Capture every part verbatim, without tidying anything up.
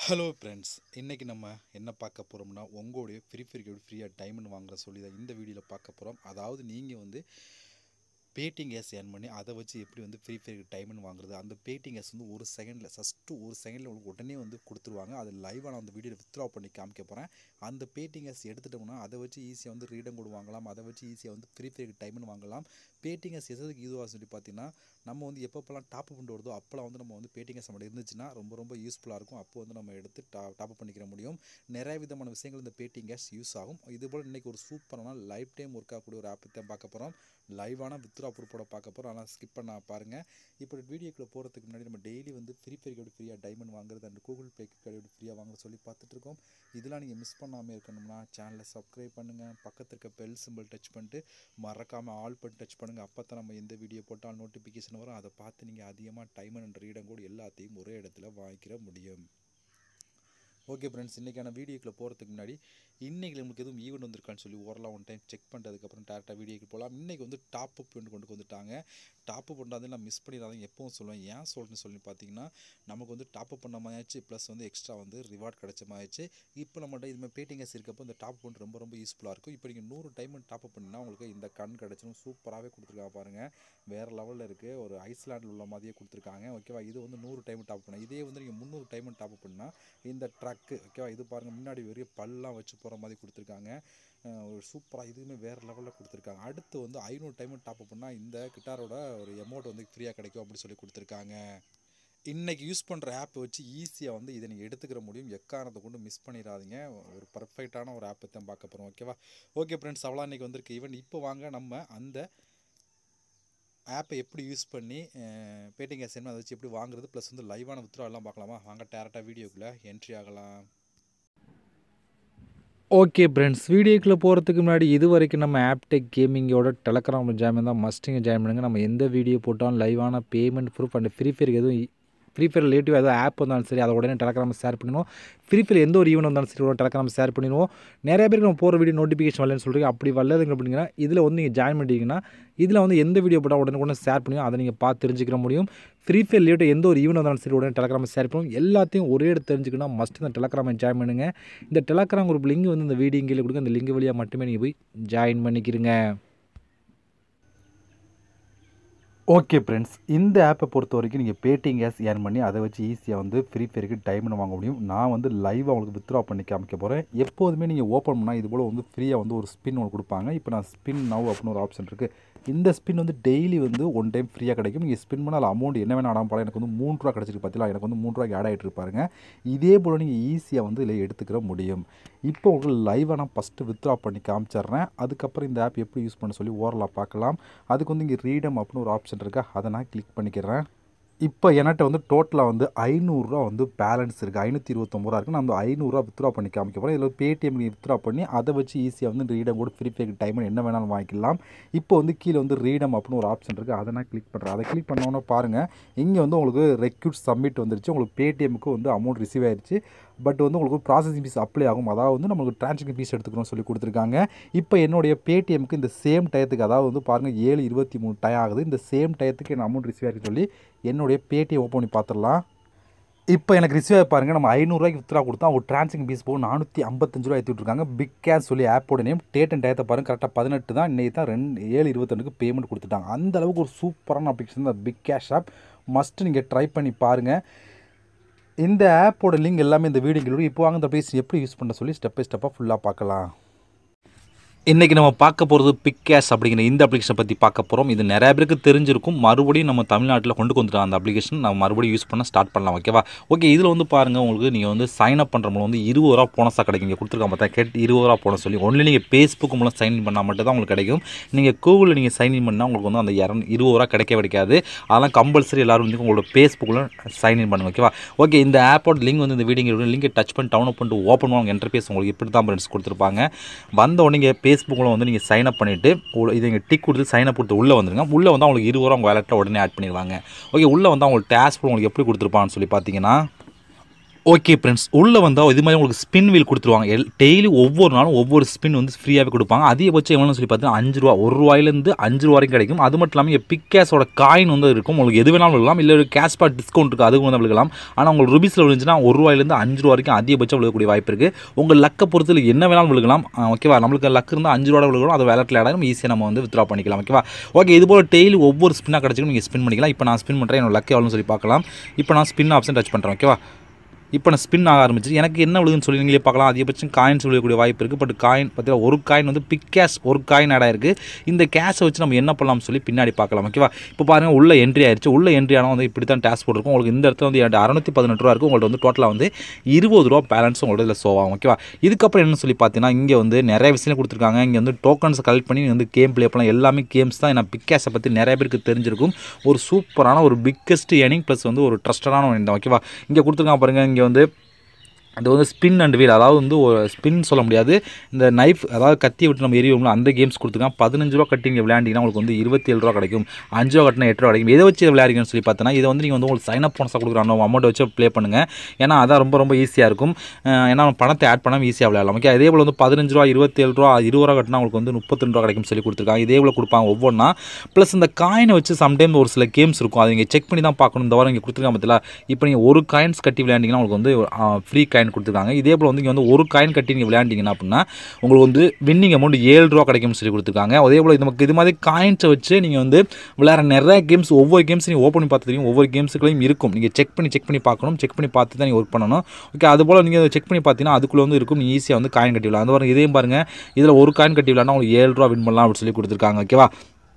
Hello friends, இன்றைக்கி நம்ம என்ன பார்க்க போகிறோம்னா உங்களுடைய ஃப்ரீ ஃபயருக்கு எப்படி ஃப்ரீயாக டைமண்ட் வாங்குற சொல்லி தான் இந்த வீடியோவில் பார்க்க போகிறோம். அதாவது நீங்கள் வந்து பேட்டிங் கேஸ் ஏர்ன் பண்ணி அதை வச்சு எப்படி வந்து ஃப்ரீ ஃபயருக்கு டைமண்ட் வாங்குறது. அந்த பேட்டிங் கேஸ் வந்து ஒரு செகண்டில் ஃபஸ்ட்டு ஒரு செகண்டில் உங்களுக்கு உடனே வந்து கொடுத்துருவாங்க. அது லைவாக நான் அந்த வீடியோவில் வித்ட்ரா பண்ணி காமிக்க போகிறேன். அந்த பேட்டிங் கேஸ் எடுத்துட்டோம்னா அதை வச்சு ஈஸியாக வந்து ரீடம் கூட வாங்கலாம். அதை வச்சு ஈஸியாக வந்து ஃப்ரீ ஃபயருக்கு டைமண்ட் வாங்கலாம். பேட்டிங் கேஸ் எதுக்கு இதுவாக சொல்லி பார்த்தீங்கன்னா, நம்ம வந்து எப்பப்போலாம் டாப் பண்ணி வருதோ அப்போலாம் வந்து நம்ம வந்து பேட்டிங் கேஸ் நம்ம இருந்துச்சுன்னா ரொம்ப ரொம்ப யூஸ்ஃபுல்லாக இருக்கும். அப்போ வந்து நம்ம எடுத்து டா டாப் பண்ணிக்கிற முடியும். நிறைய விதமான விஷயங்கள் இந்த பேட்டிங் கேஸ் யூஸ் ஆகும். இதுபோல் இன்றைக்கி ஒரு சூப்பரான லைஃப் டைம் ஒர்க் ஆகக்கூடிய ஒரு ஆப் தான் பார்க்க போகிறோம். லைவான வித்ட்ரா ப்ரூஃபோட பார்க்க போகிறோம். ஆனால் ஸ்கிப் பண்ண பாருங்கள். இப்போ வீடியோக்குள்ளே போகிறதுக்கு முன்னாடி நம்ம டெய்லி வந்து ஃப்ரீ ஃபயருக்கு எப்படி ஃப்ரீயாக டைமண்ட் வாங்குறது அண்ட் கூகுள் பே எப்படி ஃப்ரீயாக வாங்குறது சொல்லி பார்த்துட்ருக்கோம். இதெல்லாம் நீங்கள் மிஸ் பண்ணாமல் இருக்கணும்னா சேனலை சப்ஸ்கிரைப் பண்ணுங்கள். பக்கத்தில் இருக்க பெல் சிம்பிள் டச் பண்ணிட்டு மறக்காமல் ஆல் பண்ணி டச் பண்ணுங்கள். அப்போ தான் நம்ம எந்த வீடியோ போட்டால் நோட்டிஃபிகேஷன் வரும். அதை பார்த்து நீங்கள் அதிகமாக டைமண்ட் அண்ட் ரீடம் கூட எல்லாத்தையும் ஒரே இடத்துல வாங்கிக்கிற முடியும். ஓகே ஃப்ரெண்ட்ஸ், இன்றைக்கான வீடியோக்குள்ளே போகிறதுக்கு முன்னாடி இன்றைக்கி நமக்கு எதுவும் ஈவெண்ட் வந்திருக்கான்னு சொல்லி ஓரளவு ஒன் டைம் செக் பண்ணுறதுக்கப்புறம் டேரெக்டாக வீடியோக்கு போகலாம். இன்றைக்கி வந்து டாப் அப் கொண்டு கொண்டு வந்துட்டாங்க. டாப் அப் பண்ணாதே நான் மிஸ் பண்ணிடாதீங்க எப்பவும் சொல்லுவேன். ஏன் சொல்கிறேன்னு சொல்லி பார்த்தீங்கன்னா, நமக்கு வந்து டாப் அப் பண்ண மாதிரியாச்சு, ப்ளஸ் வந்து எக்ஸ்ட்ரா வந்து ரிவார்ட் கிடைச்ச மாதிரிச்சு. இப்போ நம்மகிட்ட இதுமாதிரி பேட்டிங் கேஸ் இருக்கப்போ இந்த டாப் பண்ணி ரொம்ப ரொம்ப யூஸ்ஃபுல்லாக இருக்கும். இப்போ நீங்கள் நூறு டைம் டாப் அப் பண்ணினா உங்களுக்கு இந்த கண் கிடச்சிடும். சூப்பராகவே கொடுத்துருக்காங்க பாருங்கள். வேறு லெவலில் இருக்குது. ஒரு ஐஸ்லாண்டில் உள்ள மாதிரியே கொடுத்துருக்காங்க. ஓகேவா, இது வந்து நூறு டைம் டாப் பண்ணேன். இதே வந்து நீங்கள் முந்நூறு டைம் டாப் அப் பண்ணால் இந்த ட்ரக்கு ஓகேவா, இது பாருங்கள் முன்னாடி வெறிய பல்லாம் வச்சு போகிற மாதிரி கொடுத்துருக்காங்க. ஒரு சூப்பராக இதுவுமே வேறு லெவலில் கொடுத்துருக்காங்க. அடுத்து வந்து ஐநூறு டைம் டாப் அப் பண்ணால் இந்த கிட்டாரோட ஒரு அமௌண்ட் வந்து ஃப்ரீயாக கிடைக்கும் அப்படின்னு சொல்லி கொடுத்துருக்காங்க. இன்றைக்கி யூஸ் பண்ணுற ஆப் வச்சு ஈஸியாக வந்து இதை நீங்கள் எடுத்துக்கிற முடியும். எக்காரணத்தை கொண்டு மிஸ் பண்ணிடாதீங்க. ஒரு பர்ஃபெக்டான ஒரு ஆப்பை தான் பார்க்க போகிறோம். ஓகேவா, ஓகே ஃப்ரெண்ட்ஸ், அவ்வளோ இன்றைக்கி வந்திருக்கு ஈவெண்ட். இப்போ வாங்க நம்ம அந்த ஆப்பை எப்படி யூஸ் பண்ணி பேட்டிங் கேஸ் என்ன அதை வச்சு எப்படி வாங்குறது ப்ளஸ் வந்து லைவான வித்ட்ரா எல்லாம் பார்க்கலாமா. வாங்க டேரெக்டாக வீடியோக்குள்ளே என்ட்ரி ஆகலாம். ஓகே ஃப்ரெண்ட்ஸ், வீடியோக்குள்ளே போகிறதுக்கு முன்னாடி இது வரைக்கும் நம்ம ஆப்டெக் கேமிங்கோட டெலகிராம் ஜாயின் தான் மஸ்டிங்க ஜாயின் பண்ணுங்கள். நம்ம எந்த வீடியோ போட்டாலும் லைவான பேமெண்ட் ப்ரூஃப் அண்ட் ஃப்ரீ ஃபயருக்கு எதுவும் ஃப்ரீ ஃபயர் ரிலேட்டிவ் ஏதாவது ஆப் வந்தாலும் சரி அதை உடனே டெலகிராம் ஷேர் பண்ணிடுவோம். ஃப்ரீ ஃபயர் எந்த ஒரு ஈவெண்ட் வந்தாலும் சரி உடனே டெலகிராம் ஷேர் பண்ணிடுவோம். நிறைய பேருக்கு நம்ம போகிற வீடியோ நோட்டிஃபிகேஷன் வரலன்னு சொல்கிறீங்க. அப்படி வரலதுங்க அப்படிங்கன்னா இதில் வந்து நீங்கள் ஜாயின் பண்ணிட்டீங்கன்னா இதில் வந்து எந்த வீடியோ போட்டால் உடனே உடனே ஷேர் பண்ணுவோம். அதை நீங்கள் பார்த்து தெரிஞ்சுக்கிற முடியும். ஃப்ரீ ஃபயர் ரிலேட்டிவ் எந்த ஒரு ஈவெண்ட் வந்தாலும் சரி உடனே டெலகிராம் ஷேர் பண்ணுவோம். எல்லாத்தையும் ஒரே இடத்து தெரிஞ்சுக்கணும். மஸ்ட் இந்த டெலகிராமை ஜாயின் பண்ணுங்கள். இந்த டெலகிராம் குரூப் லிங்க் வந்து இந்த வீடியோ கீழே கொடுங்க. அந்த லிங்க் வழியாக மட்டுமே நீங்கள் போய் ஜாயின் பண்ணிக்கிறீங்க. ஓகே ஃப்ரெண்ட்ஸ், இந்த ஆப்பை பொறுத்த வரைக்கும் நீங்கள் பேட்டிங் கேஸ் ஏர்ன் பண்ணி அதை வச்சு ஈஸியாக வந்து ஃப்ரீ ஃபயருக்கு டைமண்ட் வாங்க முடியும். நான் வந்து லைவாக உங்களுக்கு வித்ட்ரா பண்ணி காமிக்க போகிறேன். எப்போதுமே நீங்கள் ஓப்பன் பண்ணால் இது போல் வந்து ஃப்ரீயாக வந்து ஒரு ஸ்பின் ஒன்று கொடுப்பாங்க. இப்போ நான் ஸ்பின் நவ் அப்படின்னு ஒரு ஆப்ஷன் இருக்குது. இந்த ஸ்பின் வந்து டெய்லி வந்து ஒன் டைம் ஃப்ரீயாக கிடைக்கும். நீங்கள் ஸ்பின் பண்ணால் அதில் அமௌண்ட் என்ன வேணால் ஆடாமல் போகலாம். எனக்கு வந்து மூணு ரூபா கிடச்சிருக்கு பார்த்தீங்களா, எனக்கு வந்து மூணு ரூபாய்க்கு ஆட் ஆகிட்டு இருப்பாருங்க. இதே போல் நீங்கள் ஈஸியாக வந்து இதில் எடுத்துக்கிற முடியும். இப்போ உங்களுக்கு லைவாக நான் ஃபஸ்ட்டு வித்ட்ரா பண்ணி காமிச்சிட்றேன். அதுக்கப்புறம் இந்த ஆப் எப்படி யூஸ் பண்ண சொல்லி ஓரலாக பார்க்கலாம். அதுக்கு வந்து இங்கே ரீடம் அப்படின்னு ஒரு ஆப்ஷன் இருக்கா, அதை நான் கிளிக் பண்ணிக்கிறேன். இப்போ என்கிட்ட வந்து டோட்டலாக வந்து ஐநூறுரூவா வந்து பேலன்ஸ் இருக்குது. ஐநூற்றி இருபத்தொம்பது ரூபா இருக்குது. நான் அந்த ஐநூறுரூவா வித்ட்ரா பண்ணி காமிக்க போகிறேன். இதில் பேடிஎம் நீங்கள் வித்ட்ரா பண்ணி அதை வச்சு ஈஸியாக வந்து ரீடம் கூட ஃப்ரீ ஃபயர் டைமண்ட் என்ன வேணாலும் வாங்கிக்கலாம். இப்போ வந்து கீழே வந்து ரீடம் அப்படின்னு ஒரு ஆப்ஷன் இருக்குது, அதை நான் கிளிக் பண்ணுறேன். அதை கிளிக் பண்ணோன்னே பாருங்கள், இங்கே வந்து உங்களுக்கு ரெக்யூட் சப்மிட் வந்துருச்சு. உங்களுக்கு பேடிஎம்க்கு வந்து அமௌண்ட் ரிசீவ் ஆயிடுச்சு. பட் வந்து உங்களுக்கு ப்ராசஸிங் ஃபீஸ் அப்ளை ஆகும். அதாவது வந்து நம்மளுக்கு டிரான்சாக்ஷன் ஃபீஸ் எடுத்துக்கணும்னு சொல்லி கொடுத்துருக்காங்க. இப்போ என்னுடைய பேடிஎம்க்கு இந்த சேம் டயத்துக்கு, அதாவது வந்து பாருங்கள் ஏழு இருபத்தி மூணு டயம் ஆகுது. இந்த சேம் டயத்துக்கு என்ன அமௌண்ட் ரிசீவ் ஆகிருக்கு சொல்லி என்னுடைய பேடிஎம் ஓப்பன் பண்ணி பார்த்துடலாம். இப்போ எனக்கு ரிசீவ் ஆகி பாருங்கள், நம்ம ஐநூறுரூவாய்க்கு வித்ட்ரா கொடுத்தா ஒரு டிரான்சாக்ஷன் ஃபீஸ் போகும் நானூற்றி ஐம்பத்தஞ்சு ரூபா ஏற்றிட்டுருக்காங்க. பிக் கேஷ் சொல்லி ஆப்போட நேம். டேட் அண்ட் டயத்தை பாருங்கள், கரெக்டாக பதினெட்டு தான். இன்றைக்கி தான் ரெண்டு ஏழு இருபத்தொன்றுக்கு பேமெண்ட் கொடுத்துட்டாங்க. அந்த அளவுக்கு ஒரு சூப்பரான அப்ளிகேஷன் தான் பிக் கேஷ் ஆப். மஸ்ட் நீங்கள் ட்ரை பண்ணி பாருங்கள். இந்த ஆப்போட லிங்க் எல்லாமே இந்த வீடியோக்கு. இப்போ வாங்க இந்த அப்ளிகேஷன் எப்படி யூஸ் பண்ண சொல்லி ஸ்டெப் பை ஸ்டெப்பாக ஃபுல்லாக பார்க்கலாம். இன்றைக்கி நம்ம பார்க்க போகிறது பிக் கேஷ் அப்படிங்கிற இந்த அப்ளிகேஷனை பற்றி பார்க்க போகிறோம். இது நிறைய பேருக்கு தெரிஞ்சிருக்கும். மறுபடியும் நம்ம தமிழ்நாட்டில் கொண்டு வந்துட்டோம் அந்த அப்ளிகேஷன். நம்ம மறுபடியும் யூஸ் பண்ண ஸ்டார்ட் பண்ணலாம். ஓகேவா, ஓகே. இதில் வந்து பாருங்கள், உங்களுக்கு நீங்கள் வந்து சைன் அப் பண்ணுற மூலம் வந்து இருபது ரூபா போனஸாக கிடைக்கும். இங்கே கொடுத்துருக்காங்க பார்த்தா கேட்டு இருபது ரூபா போனஸ் சொல்லி. ஒன்லி நீங்கள் ஃபேஸ்புக் மூலம் சைன்இன் பண்ணால் மட்டும் தான் உங்களுக்கு கிடைக்கும். நீங்கள் கூகுளில் நீங்கள் சைன்இன் பண்ணால் உங்களுக்கு வந்து அந்த இரநூ இருபது ரூபா கிடைக்க கிடைக்காது. அதெல்லாம் கம்பல்சரி எல்லோரும் வந்து உங்களோட ஃபேஸ்புக்கில் சைன்இன் பண்ணுங்க. ஓகேவா, ஓகே. இந்த ஆப்போட லிங்க் வந்து இந்த வீடியோ லிங்கை டச் பண்ணி டவுன்லோட் பண்ணிட்டு ஓப்பன் பண்ணுவாங்க. இன்டர்ஃபேஸ் உங்களுக்கு இப்படி தான் ஃப்ரெண்ட்ஸ் கொடுத்துருப்பாங்க. வந்த உடனே நீங்கள் ஃபேஸ்புக்கில் வந்து நீங்கள் சைன் அப் பண்ணிவிட்டு இதை இங்கே டிக் கொடுத்து சைன் அப் கொடுத்து உள்ளே வந்துருங்க. உள்ளே வந்து அவங்களுக்கு இருபது ரூபா உங்கள் வேலெட்டில் உடனே ஆட் பண்ணிடுவாங்க. ஓகே, உள்ளே வந்து அவங்களுக்கு டேஸ்க் உங்களுக்கு எப்படி கொடுத்துருப்பான்னு சொல்லி பார்த்தீங்கன்னா, ஓகே ஃப்ரெண்ட்ஸ், உள்ளே வந்தால் இது மாதிரி உங்களுக்கு ஸ்பின் வீல் கொடுத்துருவாங்க. எல் டெய்லி ஒவ்வொரு நாளும் ஒவ்வொரு ஸ்பின் வந்து ஃப்ரீயாகவே கொடுப்பாங்க. அதிகபட்சம் எவ்வளோன்னு சொல்லி பார்த்தீங்கன்னா அஞ்சு ரூபா ஒரு ரூபாயிலேருந்து அஞ்சு ரூபா வரைக்கும் கிடைக்கும். அது மட்டும் இல்லாமல் பிக் கேஷோட காயின் வந்து இருக்கும். உங்களுக்கு எது வேணாலும் விழுகலாம், இல்லை ஒரு கேஷ்பேக் டிஸ்கவுண்ட் இருக்குது அதுக்கு வந்து விழுகலாம். ஆனால் உங்களுக்கு ருபீஸில் விழுந்துச்சுன்னா ஒரு ரூபாயிலேருந்து அஞ்சு ரூபா வரைக்கும் அதிகபட்சம் விழுகக்கூடிய வாய்ப்பு இருக்குது. உங்கள் லக்கை பொறுத்து என்ன வேணாலும் விழுகலாம். ஓகேவா, நம்மளுக்கு லக்கு இருந்தால் அஞ்சு ரூபா விழுகலாம், அது வேலட்டில் ஆடாலும் ஈஸியாக நம்ம வந்து வித்ரா பண்ணிக்கலாம். ஓகேவா, ஓகே, இது போல் டெய்லி ஒவ்வொரு ஸ்பின்னாக கிடச்சிக்கும், நீங்கள் ஸ்பின் பண்ணிக்கலாம். இப்போ நான் ஸ்பின் பண்ணுறேன், என்னோட லக்கு எவ்வளோன்னு சொல்லி பார்க்கலாம். இப்போ நான் ஸ்பின் ஆப்ஷன் டச் பண்ணுறேன். ஓகேவா, இப்போ நான் ஸ்பின் ஆக ஆரம்பிச்சு எனக்கு என்ன விழுதுன்னு சொல்லி நீங்களே பார்க்கலாம். அதிகபட்சம் காயின்ஸ் விழுகக்கூடிய வாய்ப்பு இருக்குது. பட் காயின் பார்த்தீங்கன்னா ஒரு காயின் வந்து பிக் கேஷ் ஒரு காயின் ஆட் ஆயிருக்கு. இந்த கேஷை வச்சு நம்ம என்ன பண்ணலாம்னு சொல்லி பின்னாடி பார்க்கலாம். ஓகேவா, இப்போ பாருங்கள் உள்ள என்ட்ரி ஆயிடுச்சு. உள்ள என்ட்ரி ஆனால் வந்து இப்படி தான் டேஷ் போட்டிருக்கும். உங்களுக்கு இந்த இடத்துல வந்து அறுநூத்தி பதினெட்டு ரூபா இருக்குது. உங்கள்ட்ட வந்து டோட்டலாக வந்து இருபது ரூபா பேலன்ஸ் உங்களோட இதில் ஷோ ஆகும். ஓகேவா, இதுக்கப்புறம் என்ன சொல்லி பார்த்தீங்கன்னா இங்கே வந்து நிறைய விஷயம் கொடுத்துருக்காங்க. இங்கே வந்து டோக்கன்ஸ் கலெக்ட் பண்ணி வந்து கேம் ப்ளே பண்ணலாம். எல்லாமே கேம்ஸ் தான். நான் பிக் கேஷை பற்றி நிறைய பேருக்கு தெரிஞ்சிருக்கும். ஒரு சூப்பரான ஒரு பிக்கஸ்ட் ஏர்னிங் ப்ளஸ் வந்து ஒரு ட்ரஸ்டடான ஒன்று. ஓகேவா, இங்கே கொடுத்துருக்காங்க பாருங்கள். இங்கே வந்து அது வந்து ஸ்பின் அண்ட் வீல், அதாவது வந்து ஒரு ஸ்பின் சொல்ல முடியாது, இந்த நைஃப் அதாவது கத்தியை விட்டு நம்ம எரியோம்ல அந்த கேம்ஸ் கொடுத்துருக்காங்க. பதினஞ்சு ரூபா கட்டி நீங்கள் விளையாண்டிங்கன்னா உங்களுக்கு வந்து இருபத்தி ஏழு ரூபா கிடைக்கும். அஞ்சு ரூபா கட்டினா எட்டு ரூபா கிடைக்கும். எதை வச்சு விளையாடுங்கன்னு சொல்லி பார்த்தோன்னா இதை வந்து நீங்கள் வந்து உங்களுக்கு சைன் அப் போனஸாக கொடுக்குறாங்க அமௌண்ட் வச்சு ப்ளே பண்ணுங்கள். ஏன்னா அதான் ரொம்ப ரொம்ப ஈஸியாக இருக்கும். ஏன்னா பணத்தை ஆட் பண்ணாமல் ஈஸியாக விளையாடலாம். ஓகே, இதே போல் வந்து பதினஞ்சு ரூபா இருபத்தி ஏழு ரூபா இருபது ரூபா கட்டினா உங்களுக்கு வந்து முப்பத்தி ரெண்டு ரூபா கிடைக்கும் சொல்லி கொடுத்துருக்காங்க. இதே போல் கொடுப்பாங்க ஒவ்வொன்றா. ப்ளஸ் இந்த காயினை வச்சு சம்டைம் ஒரு சில கேம்ஸ் இருக்கும், அதை நீங்கள் செக் பண்ணி தான் பார்க்கணும். இந்த வாரம் இங்கே கொடுத்துருக்காங்க பார்த்தீங்களா, இப்போ நீங்கள் ஒரு காயின்ஸ் கட்டி விளையாண்டிங்கன்னா உங்களுக்கு வந்து ஃப்ரீ காயின் கொடுத்துருக்காங்க. இதே போல் வந்து இங்கே வந்து ஒரு காயின் கட்டி நீங்கள் விளையாண்டிங்கன்னா அப்படின்னா உங்களுக்கு வந்து வின்னிங் அமௌண்ட் ஏழு ரூபா கிடைக்கும்னு சொல்லி கொடுத்துருக்காங்க. அதே போல் நமக்கு இது மாதிரி காயின்ஸை வச்சு நீங்கள் வந்து விளையாடுற நிறைய கேம்ஸ், ஒவ்வொரு கேம்ஸ் நீங்கள் ஓப்பன் பண்ணி பார்த்து தெரியும், ஒவ்வொரு கேம்ஸுக்குள்ளையும் இருக்கும். நீங்கள் செக் பண்ணி செக் பண்ணி பார்க்கணும், செக் பண்ணி பார்த்து தான் நீங்கள் ஒர்க் பண்ணணும். ஓகே, அது போல் நீங்கள் செக் பண்ணி பார்த்தீங்கன்னா அதுக்குள்ளே வந்து இருக்கும், நீங்கள் ஈஸியாக வந்து காயின் கட்டி விடலாம். அந்த மாதிரி இதையும் பாருங்கள், இதில் ஒரு காயின் கட்டி விளையாடினா உங்களுக்கு ஏழு ரூபா வின் பண்ணலாம் அப்படின்னு சொல்லி கொடுத்துருக்காங்க. ஓகேவா,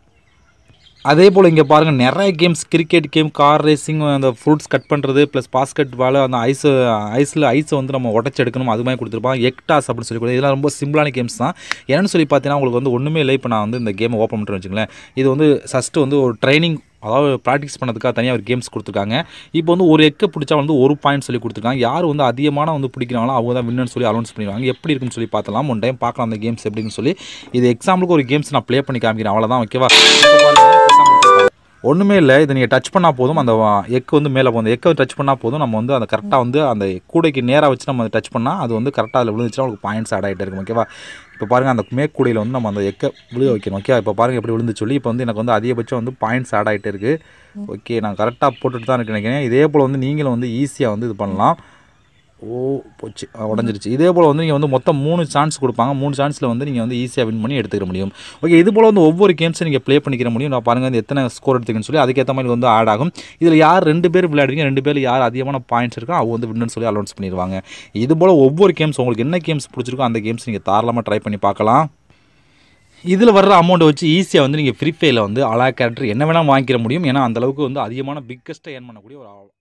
அதே போல் இங்கே பாருங்கள் நிறைய games, cricket game, car racing, அந்த ஃப்ரூட்ஸ் கட் பண்ணுறது, ப்ளஸ் பாஸ்கெட் பால், அந்த ஐஸ் ஐஸில் ஐஸை வந்து நம்ம உடச்சி எடுக்கணும், அது மாதிரி கொடுத்துருப்பாங்க. எக்டாஸ் அப்படின்னு சொல்லி கொடுத்து இதெல்லாம் ரொம்ப சிம்பிளான கேம்ஸ் தான். என்னென்னு சொல்லி பார்த்தீங்கன்னா உங்களுக்கு வந்து ஒன்றுமே இல்லை. இப்போ நான் வந்து இந்த கேமை ஓப்பன் பண்ணுறேன்னு வச்சுங்களேன். இது வந்து ஃபஸ்ட்டு வந்து ஒரு ட்ரைனிங், அதாவது ப்ராக்டிஸ் பண்ணதுக்காக தனியாக ஒரு கேம்ஸ் கொடுத்துருக்காங்க. இப்போ வந்து ஒரு எக்கை பிடிச்சா வந்து ஒரு பாயிண்ட் சொல்லி கொடுத்துருக்காங்க. யார் வந்து அதிகமான வந்து பிடிக்கிறாங்களோ அவங்க தான் வின்னு சொல்லி அனௌன்ஸ் பண்ணிடுவாங்க. எப்படி இருக்குன்னு சொல்லி பார்த்தலாம், ஒன் டைம் பார்க்கலாம் அந்த கேம்ஸ் எப்படின்னு சொல்லி. இது எக்ஸாம்பிளுக்கு ஒரு கேம்ஸ் நான் ப்ளே பண்ணி காமிக்கிறேன், அவ்வளோதான். ஓகேவா, ஒன்றுமே இல்லை. இதை நீங்கள் டச் பண்ணால் போதும், அந்த எக்கு வந்து மேலே போகும். எக்கை டச் பண்ணால் போதும், நம்ம வந்து அந்த கரெக்டாக வந்து அந்த கூடைக்கு நேராக வச்சு நம்ம டச் பண்ணால் அது வந்து கரெக்டாக அதில் விழுந்துச்சுன்னா உங்களுக்கு பாயிண்ட்ஸ் ஆட் ஆகிட்டே இருக்கும். ஓகேவா, இப்போ பாருங்கள் அந்த மேற்கூடையில் வந்து நம்ம அந்த எக்கை விழுக வைக்கணும். ஓகே, இப்போ பாருங்கள் எப்படி விழுந்து சொல்லி இப்போ வந்து எனக்கு வந்து அதிகபட்சம் வந்து பாயிண்ட்ஸ் ஆட் ஆகிட்டே இருக்குது. ஓகே, நான் கரெக்டாக போட்டுட்டு தான் இருக்கு நினைக்கிறேன். இதே போல் வந்து நீங்களும் வந்து ஈஸியாக வந்து இது பண்ணலாம். ஓ போச்சு, உடஞ்சிருச்சு. இதே போல் வந்து நீங்கள் வந்து மொத்தம் மூணு சான்ஸ் கொடுப்பாங்க. மூணு சான்ஸில் வந்து நீங்கள் வந்து ஈஸியாக வின் பண்ணி எடுத்துக்க முடியும். ஓகே, இது போல் வந்து ஒவ்வொரு கேம்ஸும் நீங்கள் ப்ளே பண்ணிக்கிற முடியும். நான் பாருங்கள் வந்து எத்தனை ஸ்கோர் எடுத்துக்கன்னு சொல்லி அதுக்கேற்ற மாதிரி வந்து ஆட் ஆகும். இதில் யார் ரெண்டு பேர் விளையாடுறீங்க, ரெண்டு பேர் யார் அதிகமான பாயிண்ட்ஸ் இருக்கோ அவங்க வந்து வின்னு சொல்லி அனௌன்ஸ் பண்ணிடுவாங்க. இது போல் ஒவ்வொரு கேம்ஸ் உங்களுக்கு என்ன கேம்ஸ் பிடிச்சிருக்கோ அந்த கேம்ஸ் நீங்கள் தாராளமாக ட்ரை பண்ணி பார்க்கலாம். இதில் வர்ற அமௌண்ட்டை வச்சு ஈஸியாக வந்து நீங்கள் ஃப்ரீ ஃபயரில் வந்து அழகா கேரக்டர் என்ன வேணால் வாங்கிக்கிற முடியும். ஏன்னா அந்தளவுக்கு வந்து அதிகமான பிக்கஸ்ட்டாக ஏர்ன் பண்ணக்கூடிய ஒரு